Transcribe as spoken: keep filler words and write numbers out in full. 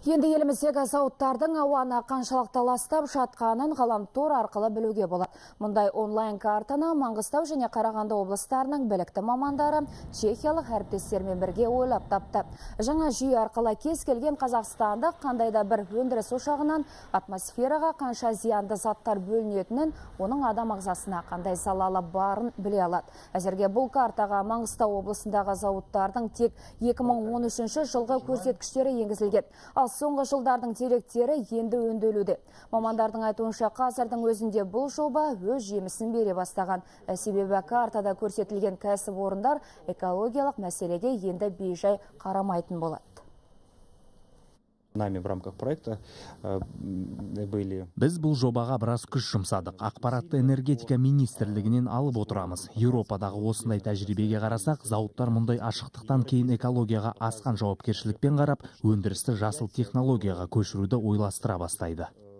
Енді еліміздегі зауыттардың ауаны қаншалықты ластап жатқанын ғаламтор арқылы білуге болады. Мұндай онлайн картаны Маңғыстау және Қарағанды облыстарының білікті мамандары чехиялық әріптестермен бірге ойлап тапты. Жаңа жүйе арқылы кез келген қазақстандық қандай да бір өндіріс ошағынан атмосфераға қанша зиянды заттар бөлінетінін, оның адам ағзасына қандай залалы барын біле алады. Әзірге бұл картаға Маңғыстау облысындағы зауыттардың тек екі мың он үшінші жылғы көрсеткіштері енгізілген. Ал соңғы жылдардың деректері енді өңделуде. Мамандардың айтуынша қазірдің өзінде бұл жоба өз жемісін бере бастаған. Себебі картада көрсетілген кәсіпорындар экологиялық мәселеге енді бейжай қарамайтын болады. Нами в рамках проекта были. Біз бұл жобаға біраз күш жұмсадық. Ақпаратты энергетика министрлігінен алып отырамыз. Еуропадағы осындай тәжірибеге қарасақ, зауыттар мұндай ашықтықтан кейін экологияға асқан жауапкершілікпен қарап, өндірісті жасыл технологияға көшіруді ойластыра бастайды.